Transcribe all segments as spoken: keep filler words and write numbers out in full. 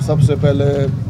सबसे पहले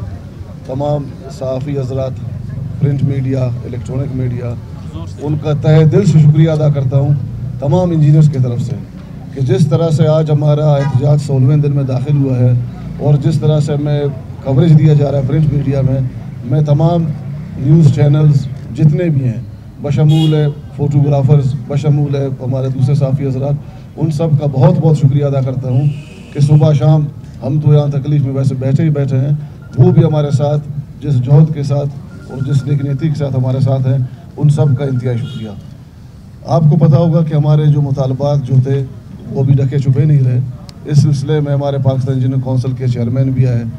तमाम सहाफ़ी हज़रात, प्रिंट मीडिया, इलेक्ट्रॉनिक मीडिया, उनका तहे दिल से शुक्रिया अदा करता हूँ तमाम इंजीनियर्स की तरफ से कि जिस तरह से आज हमारा एहतजाज सोलहवें दिन में दाखिल हुआ है और जिस तरह से हमें कवरेज दिया जा रहा है प्रिंट मीडिया में, मैं तमाम न्यूज़ चैनल्स जितने भी हैं बशमूल है फ़ोटोग्राफ़र्स, बशमूल है हमारे दूसरे सहाफ़ी हज़रात, उन सब का बहुत बहुत शुक्रिया अदा करता हूँ कि सुबह शाम हम तो यहाँ तकलीफ़ में वैसे बैठे ही बैठे हैं, वो भी हमारे साथ जिस जौहद के साथ और जिस नेकनीति के साथ हमारे साथ हैं, उन सब का इंतहाई शुक्रिया। आपको पता होगा कि हमारे जो मुतालबात जो थे वो भी ढके छुपे नहीं रहे। इस सिलसिले में हमारे पाकिस्तान इंजीनियरिंग काउंसिल के चेयरमैन भी आए।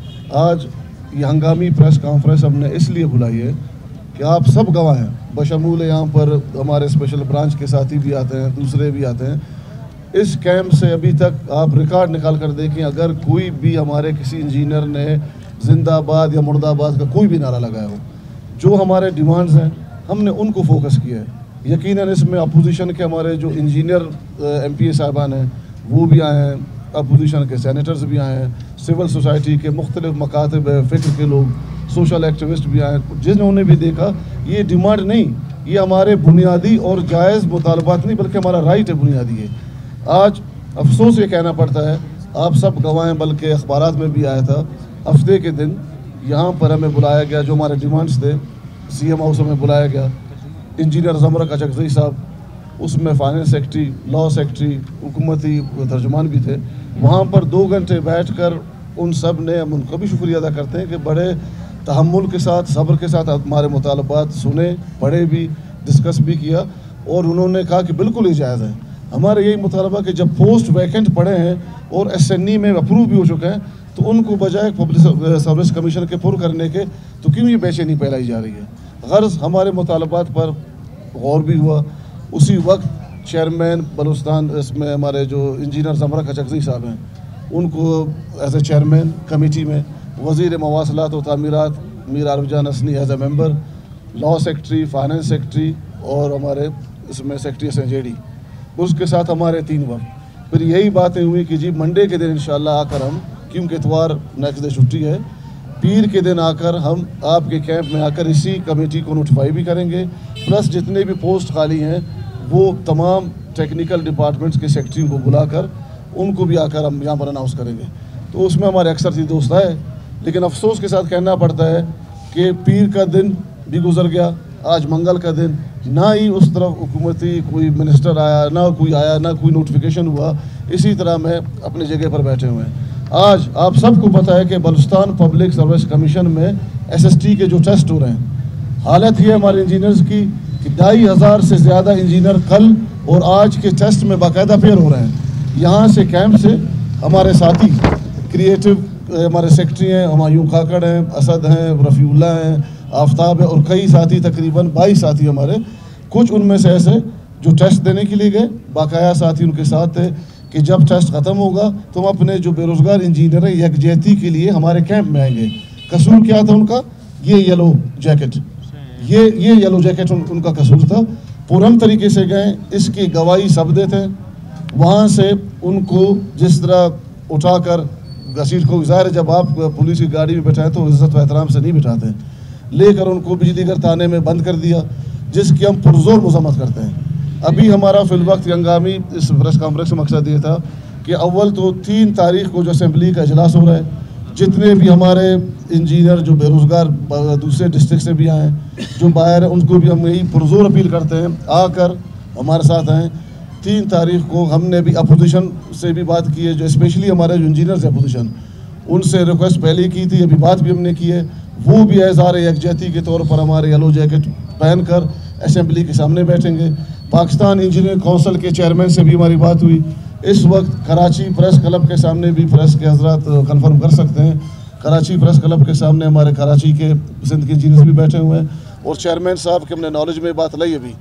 आज ये हंगामी प्रेस कॉन्फ्रेंस हमने इसलिए बुलाई है कि आप सब गवाह हैं, बशमूल यहाँ पर हमारे स्पेशल ब्रांच के साथी भी आते हैं, दूसरे भी आते हैं। इस कैंप से अभी तक आप रिकॉर्ड निकाल कर देखें, अगर कोई भी हमारे किसी इंजीनियर ने जिंदाबाद या मुर्दाबाद का कोई भी नारा लगाया हो, जो हमारे डिमांड्स हैं हमने उनको फोकस किया है। यकीनन इसमें अपोजिशन के हमारे जो इंजीनियर एम पी ए साहबान हैं वो भी आए हैं, अपोजिशन के सैनेटर्स भी आए हैं, सिविल सोसाइटी के मुख्तलिफ मकातब फ़िक्र के लोग, सोशल एक्टिविस्ट भी आए, जिन्होंने भी देखा ये डिमांड नहीं, ये हमारे बुनियादी और जायज़ मुतालबात नहीं बल्कि हमारा राइट है बुनियादी है। आज अफसोस ये कहना पड़ता है, आप सब गवाह हैं, बल्कि अखबारात में भी आया था, हफ्ते के दिन यहाँ पर हमें बुलाया गया, जो हमारे डिमांड्स थे सी एम हाउस में बुलाया गया, इंजीनियर ज़मरक अचकज़ई साहब, उसमें फाइनेंस सेक्रेटरी, लॉ सेक्रेटरी, हुकूमती तर्जुमान भी थे। वहाँ पर दो घंटे बैठ कर उन सब ने, हम उनका भी शुक्रिया अदा करते हैं कि बड़े तहम्मुल के साथ, सब्र के साथ हमारे मुतालबात सुने, पढ़े भी, डिस्कस भी किया और उन्होंने कहा कि बिल्कुल ही जायज़ है। हमारे यही मुतालबा कि जब पोस्ट वैकेंट पड़े हैं और एस एन ई में अप्रूव भी हो चुके हैं, तो उनको बजाय पब्लिक सर्विस कमीशन के पुर करने के तो क्यों ये बेचैनी फैलाई जा रही है। गर्ज़ हमारे मुतालबात पर गौर भी हुआ। उसी वक्त चेयरमैन बलूचिस्तान, इसमें हमारे जो इंजीनियर ज़मरक अचकज़ई साहब हैं, उनको एज ए चेयरमैन कमेटी में, वज़ीर मवासलात व तामीरात Mir Arifjan Hasni as a member, law secretary, finance secretary और हमारे इसमें secretary S N J D, उसके साथ हमारे तीन वक्त। फिर यही बातें हुई कि जी मंडे के दिन इंशाल्लाह आकर हम, क्योंकि इतवार नेक्स्ट डे छुट्टी है, पीर के दिन आकर हम आपके कैंप में आकर इसी कमेटी को नोटिफाई भी करेंगे, प्लस जितने भी पोस्ट खाली हैं वो तमाम टेक्निकल डिपार्टमेंट्स के सेक्रेटरी को बुलाकर उनको भी आकर हम यहाँ पर अनाउंस करेंगे। तो उसमें हमारे अक्सर थी दोस्त आए, लेकिन अफसोस के साथ कहना पड़ता है कि पीर का दिन भी गुजर गया, आज मंगल का दिन, ना ही उस तरफ हुकूमती कोई मिनिस्टर आया, ना कोई आया, ना कोई नोटिफिकेशन हुआ। इसी तरह मैं अपनी जगह पर बैठे हुए हैं। आज आप सबको पता है कि बलूचिस्तान पब्लिक सर्विस कमीशन में एस एस टी के जो टेस्ट हो रहे हैं, हालत ये है हमारे इंजीनियर्स की कि ढाई हज़ार से ज़्यादा इंजीनियर कल और आज के टेस्ट में बाकायदा फेल हो रहे हैं। यहाँ से कैंप से हमारे साथी क्रिएटिव हमारे सेक्रेटरी हैं, हुमायूं काकड़ हैं, असद हैं, रफ़ीउल्लाह हैं, आफ्ताब है और कई साथी, तकरीबन बाईस साथी हमारे, कुछ उनमें से ऐसे जो टेस्ट देने के लिए गए, बाकाया साथी उनके साथ थे कि जब टेस्ट ख़त्म होगा तो हम अपने जो बेरोज़गार इंजीनियर हैं यकजहती के लिए हमारे कैंप में आएंगे। कसूर क्या था उनका? ये येलो जैकेट, ये ये येलो जैकेट उन, उनका कसूर था। पुरम तरीके से गए, इसकी गवाही सब देते हैं। वहाँ से उनको जिस तरह उठाकर घसीट को, ज़ाहिर जब आप पुलिस की गाड़ी में बैठाएं तो इज़्ज़त व एहतराम से नहीं बिठाते, लेकर उनको बिजलीघर थाने में बंद कर दिया, जिसकी हम पुरजोर मजम्मत करते हैं। अभी हमारा फिलवक्त हंगामी इस प्रेस कॉन्फ्रेंस का मकसद ये था कि अव्वल तो तीन तारीख को जो असेंबली का इजलास हो रहा है, जितने भी हमारे इंजीनियर जो बेरोज़गार दूसरे डिस्ट्रिक्ट से भी आए हैं, जो बाहर हैं, उनको भी हम यही पुरजोर अपील करते हैं आकर हमारे साथ आएँ। तीन तारीख को हमने भी अपोजिशन से भी बात की है, जो स्पेशली हमारे जो इंजीनियर्स हैं अपोजिशन, उनसे रिक्वेस्ट पहले की थी, अभी बात भी हमने की है। वो भी एज़हार यकजहती के तौर पर हमारे येलो जैकेट पहनकर असेंबली के सामने बैठेंगे। पाकिस्तान इंजीनियरिंग काउंसिल के चेयरमैन से भी हमारी बात हुई। इस वक्त कराची प्रेस क्लब के सामने भी प्रेस के हजरात कंफर्म कर सकते हैं, कराची प्रेस क्लब के सामने हमारे कराची के सिंध के इंजीनियर्स भी बैठे हुए हैं और चेयरमैन साहब के हमने नॉलेज में बात लाई अभी,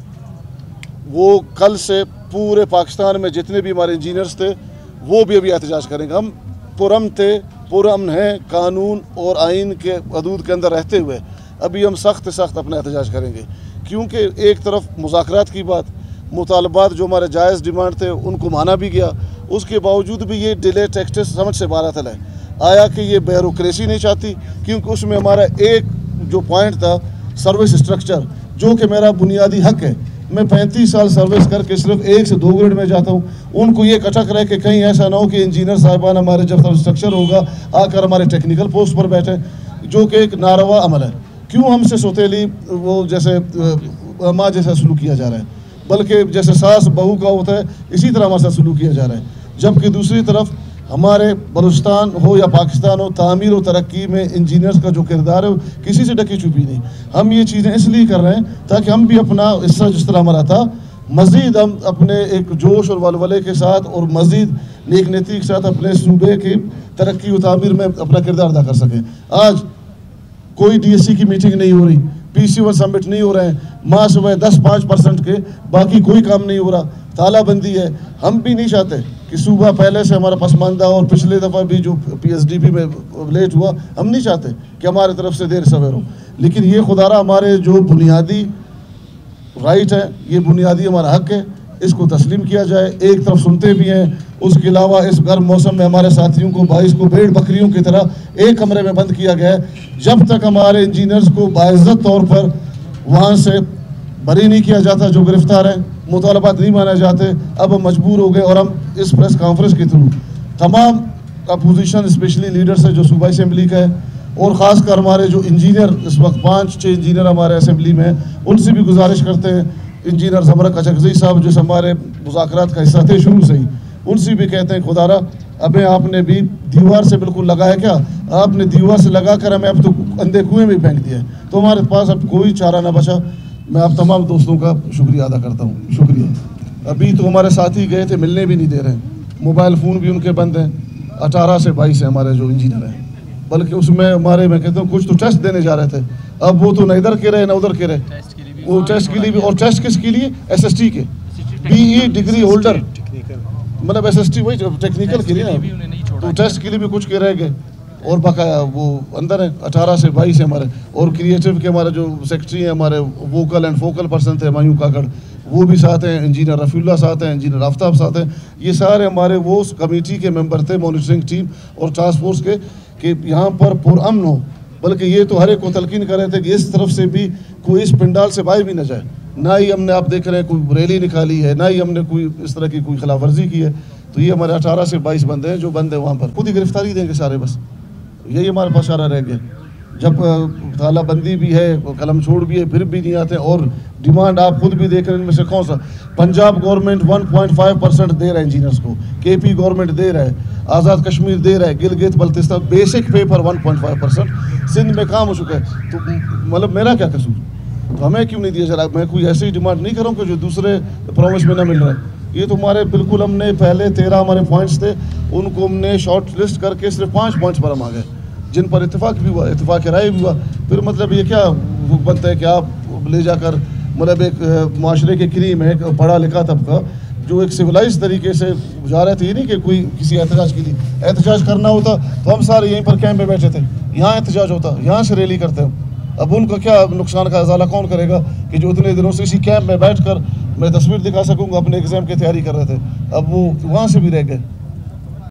वो कल से पूरे पाकिस्तान में जितने भी हमारे इंजीनियर्स थे वो भी अभी एहतजाज करेंगे। हम पुरम थे, पुरअमन हैं, कानून और आइन के हदूद के अंदर रहते हुए अभी हम सख्त सख्त अपना एहतजाज करेंगे, क्योंकि एक तरफ मुज़ाकरात की बात, मुतालबात जो हमारे जायज़ डिमांड थे उनको माना भी गया, उसके बावजूद भी ये डिले टैक्सेस समझ से बाहर है। आया कि ये ब्यूरोक्रेसी नहीं चाहती, क्योंकि उसमें हमारा एक जो पॉइंट था सर्विस स्ट्रक्चर, जो कि मेरा बुनियादी हक है। मैं पैंतीस साल सर्विस करके सिर्फ एक से दो ग्रेड में जाता हूँ। उनको ये कटक रहे कि कहीं ऐसा ना हो कि इंजीनियर साहिबान हमारे जब सर्विस स्ट्रक्चर होगा आकर हमारे टेक्निकल पोस्ट पर बैठे, जो कि एक नारवा अमल है। क्यों हमसे सौतेली वो जैसे माँ जैसा सलूक किया जा रहा है, बल्कि जैसे सास बहू का होता है इसी तरह हमारे साथ सलूक किया जा रहा है। जबकि दूसरी तरफ हमारे बलूचिस्तान हो या पाकिस्तान हो, तामीर और तरक्की में इंजीनियर्स का जो किरदार है वो किसी से ढकी छुपी नहीं। हम ये चीज़ें इसलिए कर रहे हैं ताकि हम भी अपना हिस्सा जिस तरह हमारा था, मज़ीद हम अपने एक जोश और वलवले के साथ और मज़ीद नेक नीति के साथ अपने सूबे की तरक्की और तामीर में अपना किरदार अदा कर सकें। आज कोई डी एस सी की मीटिंग नहीं हो रही, पी सी वन समिट नहीं हो रहे हैं, माँ सुबह दस पाँच परसेंट के बाकी कोई काम नहीं हो रहा, तालाबंदी है। हम भी नहीं चाहते कि सूबा पहले से हमारा पसमानदा और पिछले दफ़ा भी जो पी एस डी पी में लेट हुआ, हम नहीं चाहते कि हमारे तरफ से देर सवेर हो। लेकिन ये खुदारा हमारे जो बुनियादी राइट है, ये बुनियादी हमारा हक है, इसको तस्लीम किया जाए। एक तरफ सुनते भी हैं, उसके अलावा इस गर्म मौसम में हमारे साथियों को बाईस को भेड़ बकरियों की तरह एक कमरे में बंद किया गया है। जब तक हमारे इंजीनियर्स को बाइज्जत तौर पर वहाँ से बरी नहीं किया जाता, जो गिरफ्तार हैं, मुतालबात नहीं माने जाते, अब हम मजबूर हो गए और हम इस प्रेस कॉन्फ्रेंस के थ्रू तमाम अपोजिशन स्पेशली लीडर्स है जो सूबाई असम्बली का है, और ख़ासकर हमारे जो इंजीनियर इस वक्त पाँच छः इंजीनियर हमारे असम्बली में हैं, उनसे भी गुजारिश करते हैं, इंजीनियर ज़मरा कचकज़ई साहब जो हमारे मुज़ाकरात का हिस्सा थे शुरू से ही, उनसे भी कहते हैं खुदारा अबे आपने भी दीवार से बिल्कुल लगाया क्या, आपने दीवार से लगा कर हमें अब तो अंधे कुएँ में फेंक दिया है, तो हमारे पास अब कोई चारा ना बचा। मैं आप तमाम दोस्तों का शुक्रिया अदा करता हूँ, शुक्रिया। अभी तो हमारे साथी गए थे, मिलने भी नहीं दे रहे हैं, मोबाइल फ़ोन भी उनके बंद हैं। अठारह से बाईस है हमारे जो इंजीनियर हैं, बल्कि उसमें हमारे मैं कहता हूँ कुछ तो टेस्ट देने जा रहे थे, अब वो तो न इधर के रहे न उधर के रहे। वो टेस्ट के लिए भी, और टेस्ट किसके लिए, एस एस टी के बीई डिग्री होल्डर, मतलब एस एस टी वही टेक्निकल के लिए ना, तो टेस्ट के लिए भी कुछ के रह गए, और बकाया वो अंदर है। अठारह से बाईस है हमारे, और क्रिएटिव के हमारे जो सेक्रेटरी हैं, हमारे वोकल एंड फोकल पर्सन थे मायूं काकड़, वो भी साथ हैं, इंजीनियर रफ़ीउल्लाह साथ हैं, इंजीनियर आफ्ताब साथ हैं। ये सारे हमारे वो कमेटी के मेंबर थे, मॉनिटरिंग टीम और टास्क फोर्स के, कि यहाँ पर पुरअमन हो। बल्कि ये तो हर एक को तलकीन कर रहे थे कि इस तरफ से भी कोई इस पंडाल से बाहर भी न जाए। ना ही हमने, आप देख रहे हैं, कोई रैली निकाली है, ना ही हमने कोई इस तरह की कोई खिलाफ वर्जी की है। तो ये हमारे अठारह से बाईस बंदे हैं जो बंदे वहाँ पर खुद ही गिरफ्तारी देंगे सारे, बस यही हमारे पास सारा रह गया। जब तालाबंदी भी है, कलम छोड़ भी है, फिर भी नहीं आते। और डिमांड आप खुद भी देख रहे हैं, इनमें से कौन सा, Punjab government one point five percent दे रहा है इंजीनियर्स को, के पी गवर्नमेंट दे रहा है, आज़ाद कश्मीर दे रहा है, गिलगित बल्तिस्तान बेसिक पे पर one point five percent, Sindh में काम हो चुका है। तो मतलब मेरा क्या कसूर, तो हमें क्यों नहीं दिया जा रहा? मैं कोई ऐसी डिमांड नहीं करूँ कि जो दूसरे प्रोमिस में ना मिल रहा है। ये तो हमारे बिल्कुल, हमने पहले तेरह हमारे पॉइंट्स थे, उनको हमने शॉर्ट लिस्ट करके सिर्फ पाँच पॉइंट्स पर हम आ गए, जिन पर इत्तेफाक भी हुआ, इत्तेफाक राय भी हुआ। फिर मतलब ये क्या बनता है कि आप ले जाकर मतलब एक माशरे के करीम है, एक पढ़ा लिखा तबका जो एक सिविलाइज तरीके से जा रहे थे। ये नहीं कि कोई किसी एहतजाज के लिए, एहतजाज करना होता तो हम सारे यहीं पर कैंप में बैठे थे, यहाँ एहतजाज होता, यहाँ से रैली करते हम। अब उनका क्या नुकसान का अजाला कौन करेगा कि जो इतने दिनों से इसी कैंप में बैठ कर मैं तस्वीर दिखा सकूँगा, अपने एग्ज़ाम की तैयारी कर रहे थे, अब वो वहाँ से भी रह गए।